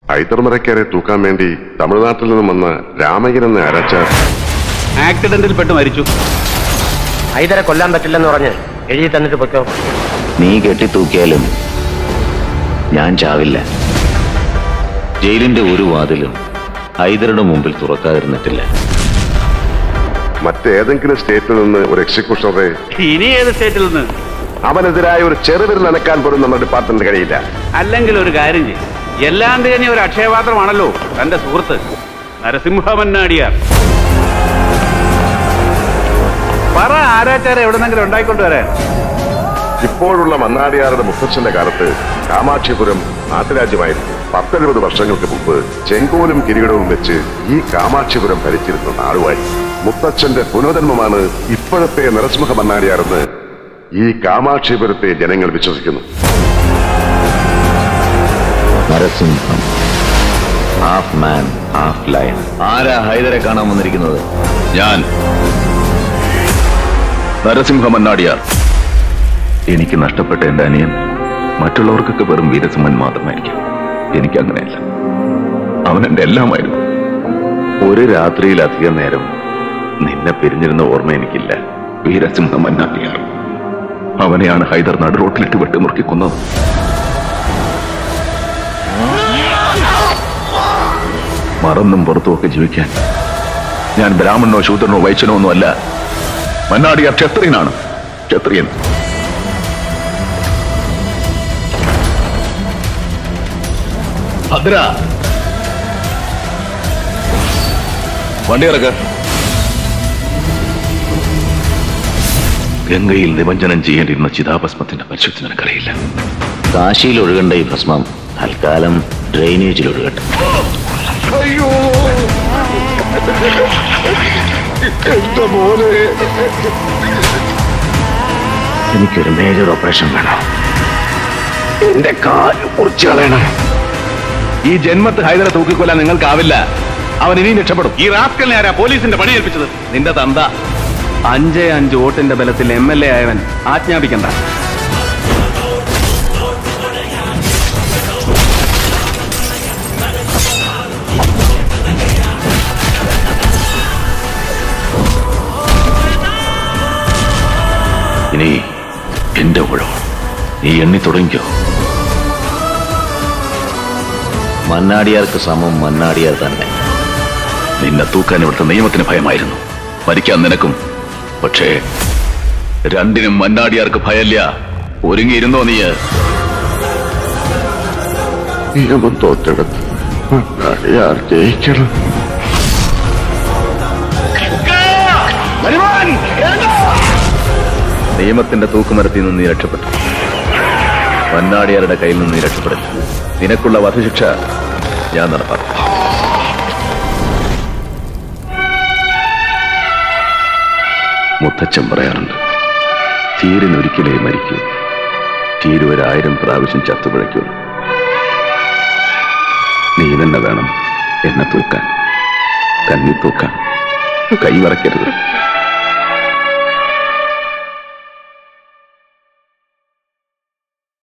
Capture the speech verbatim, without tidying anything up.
ഹൈദർമരക്കാരെ തൂക്കാൻ വേണ്ടി തമിഴ്നാട്ടിൽ നിന്നും വന്ന രാമയ്യൻ എന്ന അരച്ചാർ ആക്സിഡന്റിൽ പെട്ട് മരിച്ചു. ഹൈദരെ കൊല്ലാൻ പറ്റില്ലെന്ന് പറഞ്ഞ് എഴുതി തന്നിട്ട് പൊയ്ക്കോ. നീ കെട്ടി തൂക്കിയാലും ഞാൻ ചാവില്ല. ജയിലിന്റെ ഒരു വാതിലും ഹൈദരുടെ മുമ്പിൽ തുറക്കാതിരുന്നിട്ടില്ല. മറ്റേതെങ്കിലും സ്റ്റേറ്റിൽ നിന്ന് ഒരു എക്സിക്യൂഷണറെ, ഇനി ഏത് സ്റ്റേറ്റിൽ നിന്ന്? അവനെതിരായ ഒരു ചെറുവിരൽ നനക്കാൻ പോലും നമ്മുടെ ഡിപ്പാർട്ട്മെന്റ് കഴിയില്ല. അല്ലെങ്കിൽ ഒരു കാര്യം ചെയ്യും, എല്ലാം തികഞ്ഞ ഒരു അക്ഷയപാത്രമാണല്ലോ തന്റെ സുഹൃത്ത് നരസിംഹ മന്നാടിയാർ. പറ, ആരാച്ചാരെ എവിടെന്നെങ്കിലും ഉണ്ടായിക്കൊണ്ടുവരാൻ. ഇപ്പോഴുള്ള മന്നാടിയാറുടെ മുത്തച്ഛന്റെ കാലത്ത് കാമാക്ഷിപുരം നാട്ടുരാജ്യമായിരുന്നു. പത്തെഴുപത് വർഷങ്ങൾക്ക് മുമ്പ് ചെങ്കോലും കിരീടവും വെച്ച് ഈ കാമാക്ഷിപുരം ഭരിച്ചിരുന്ന നാടുവായി. മുത്തച്ഛന്റെ പുനർജന്മമാണ് ഇപ്പോഴത്തെ നരസിംഹ മന്നാടിയാറെന്ന് ഈ കാമാക്ഷിപുരത്തെ ജനങ്ങൾ വിശ്വസിക്കുന്നു. Narasimham, half man half lion. ആരാ ഹൈദരെ കാണാൻ വന്നിരിക്കുന്നത്? ഞാൻ, നരസിംഹ മന്നാടിയാർ. എനിക്ക് നഷ്ടപ്പെട്ട എന്റെ അനിയൻ മറ്റുള്ളവർക്കൊക്കെ വെറും വീരസിംഹൻ മാത്രമായിരിക്കും. എനിക്കങ്ങനെയല്ല, അവൻ എന്റെ എല്ലാമായിരുന്നു. ഒരു രാത്രിയിലധികം നേരം നിന്നെ പിരിഞ്ഞിരുന്ന ഓർമ്മ എനിക്കില്ല. വീരസിംഹ മന്നാടിയാർ, അവനെയാണ് ഹൈദർ നടു റോട്ടിലിട്ട് വെട്ടിമുറുക്കി കൊന്നത്. മറന്നും പുറത്തുമൊക്കെ ജീവിക്കാൻ ഞാൻ ബ്രാഹ്മണനോ ശൂദ്രനോ വൈശ്യനോ ഒന്നും അല്ല. മന്നാടിയാർ ക്ഷത്രിയനാണ്, ക്ഷത്രിയൻ. ഭദ്ര, വണ്ടി ഇറക്ക. ഗംഗയിൽ നിമഞ്ജനം ചെയ്യേണ്ടിരുന്ന ചിതാഭസ്മത്തിന്റെ പരിശുദ്ധി നിനക്കറിയില്ല. കാശിയിൽ ഒഴുകേണ്ട ഈ ഭസ്മം തൽക്കാലം ഡ്രെയിനേജിൽ ഒഴുകട്ടെ. അയ്യോ, എന്റെ മോനെ, എനിക്കൊരു മേജർ ഓപ്പറേഷൻ വേണം. എന്റെ കാല് മുറിച്ചു കളയണം. ഈ ജന്മത്ത് ഹൈദരെ തൂക്കിക്കൊല്ലാൻ നിങ്ങൾക്കാവില്ല. അവൻ ഇനിയും രക്ഷപ്പെടും. ഈ റാസ്കലിനെ ആരാ പോലീസിന്റെ പണി ഏൽപ്പിച്ചത്? നിന്റെ തന്ത. അഞ്ചേ അഞ്ച് വോട്ടിന്റെ ബലത്തിൽ എം എൽ എ ആയവൻ ആജ്ഞാപിക്കണ്ട. ഇനി എന്റെ ഊഴം. നീ എണ്ണി തുടങ്ങിക്കോ. മന്നാടിയാർക്ക് സമം മന്നാടിയാർ തന്നെ. നിന്നെ തൂക്കാൻ ഇവിടുത്തെ നിയമത്തിന് ഭയമായിരുന്നു, മരിക്കാൻ നിനക്കും. പക്ഷേ രണ്ടിനും മന്നാടിയാർക്ക് ഭയല്ല. ഒരുങ്ങിയിരുന്നോ നീ? നിയമം തോറ്റെടുത്ത് മന്നാടിയാർ ജയിക്കണം. നിയമത്തിന്റെ തൂക്കുമരത്തിൽ നിന്ന് നീ രക്ഷപ്പെട്ടു. മന്നാടിയാരുടെ കയ്യിൽ നിന്ന് നീ രക്ഷപ്പെടും. നിനക്കുള്ള വധശിക്ഷ ഞാൻ നടപ്പാക്കും. മുത്തച്ഛൻ പറയാറുണ്ട്, തീരിനൊരിക്കലേ മരിക്കൂ, തീരു ഒരായിരം പ്രാവശ്യം ചത്തുപിഴയ്ക്കുള്ളൂ. നീ തന്നെ വേണം എന്നെ തൂക്കാൻ, കന്നി തൂക്കാൻ. കൈ വറക്കരുത്.